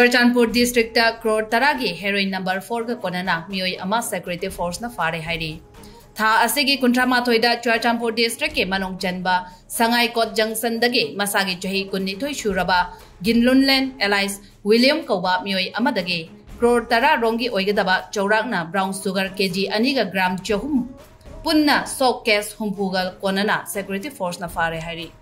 Churchandpur district Crore taragi Heroin number 4 ka Konnana mioi ama security force na Phare hairi. Tha asigi kuntrama thoida Churchandpur district ke manong janba sangai kot junction dagi masagi chahi kunni thoi shuraba Ginlunlen Elias William Koba mioi ama dagi Crore tara rongi oigadaba chaurakna brown sugar kg aniga gram chahum punna sok case humpugal Konnana security force na Phare hairi.